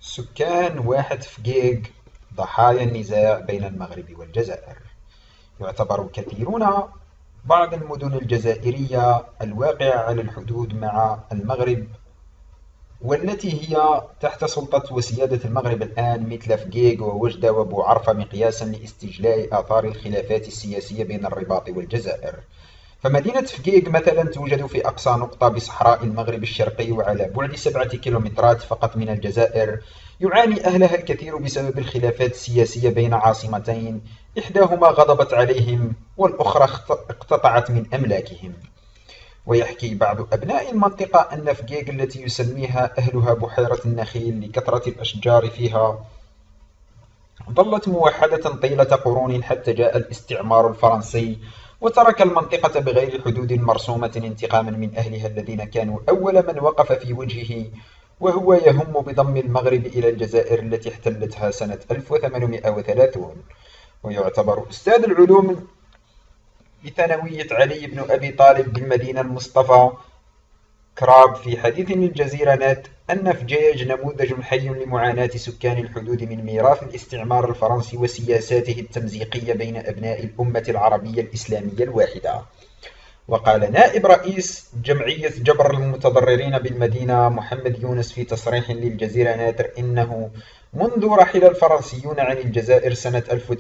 سكان واحة فقيق ضحايا النزاع بين المغرب والجزائر. يعتبر كثيرون بعض المدن الجزائرية الواقعة على الحدود مع المغرب والتي هي تحت سلطة وسيادة المغرب الآن مثل فقيق ووجدة وبوعرفة مقياسا لاستجلاء آثار الخلافات السياسية بين الرباط والجزائر. فمدينة فقيق مثلا توجد في أقصى نقطة بصحراء المغرب الشرقي وعلى بعد 7 كيلومترات فقط من الجزائر. يعاني أهلها الكثير بسبب الخلافات السياسية بين عاصمتين، إحداهما غضبت عليهم والأخرى اقتطعت من أملاكهم. ويحكي بعض أبناء المنطقة أن فقيق التي يسميها أهلها بحيرة النخيل لكثرة الأشجار فيها ظلت موحدة طيلة قرون حتى جاء الاستعمار الفرنسي وترك المنطقة بغير حدود مرسومة انتقاما من أهلها الذين كانوا أول من وقف في وجهه، وهو يهم بضم المغرب إلى الجزائر التي احتلتها سنة 1830. ويعتبر أستاذ العلوم بثانوية علي بن أبي طالب بالمدينة المصطفى كراب في حديث للجزيرة نت أن فجيج نموذج حي لمعاناة سكان الحدود من ميراث الاستعمار الفرنسي وسياساته التمزيقية بين أبناء الأمة العربية الإسلامية الواحدة. وقال نائب رئيس جمعية جبر المتضررين بالمدينة محمد يونس في تصريح للجزيرة ناتر إنه منذ رحل الفرنسيون عن الجزائر سنة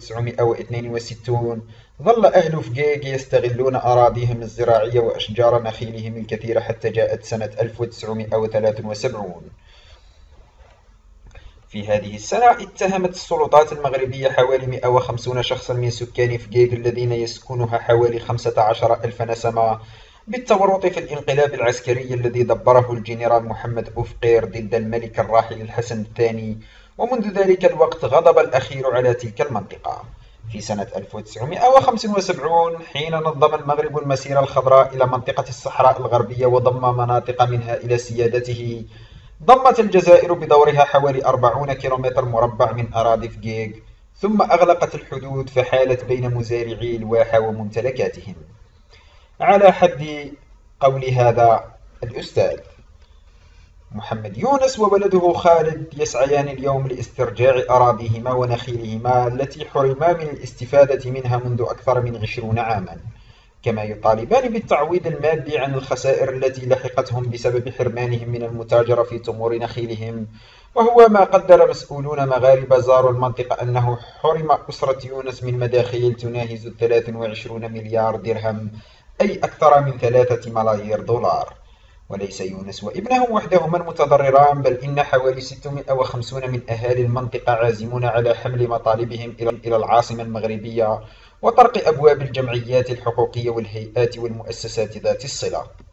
1962 ظل أهل فقيق يستغلون أراضيهم الزراعية وأشجار نخيلهم الكثيرة حتى جاءت سنة 1973. في هذه السنة اتهمت السلطات المغربية حوالي 150 شخصا من سكان فقيق الذين يسكنها حوالي 15,000 نسمة بالتورط في الانقلاب العسكري الذي دبره الجنرال محمد أوفقير ضد الملك الراحل الحسن الثاني، ومنذ ذلك الوقت غضب الأخير على تلك المنطقة. في سنة 1975 حين نظم المغرب المسيرة الخضراء إلى منطقة الصحراء الغربية وضم مناطق منها إلى سيادته، ضمت الجزائر بدورها حوالي 40 كيلومتر مربع من أراضي فقيق، ثم أغلقت الحدود فحالت بين مزارعي الواحة وممتلكاتهم. على حد قول هذا الأستاذ محمد يونس وولده خالد يسعيان اليوم لاسترجاع أراضيهما ونخيلهما التي حرما من الاستفادة منها منذ أكثر من 20 عاما، كما يطالبان بالتعويض المادي عن الخسائر التي لحقتهم بسبب حرمانهم من المتاجرة في تمور نخيلهم. وهو ما قدر مسؤولون مغاربة زاروا المنطقة أنه حرم أسرة يونس من مداخيل تناهز 23 مليار درهم، أي أكثر من 3 ملايير دولار. وليس يونس وابنه وحدهما المتضرران، بل إن حوالي 650 من أهالي المنطقة عازمون على حمل مطالبهم إلى العاصمة المغربية وطرق أبواب الجمعيات الحقوقية والهيئات والمؤسسات ذات الصلة.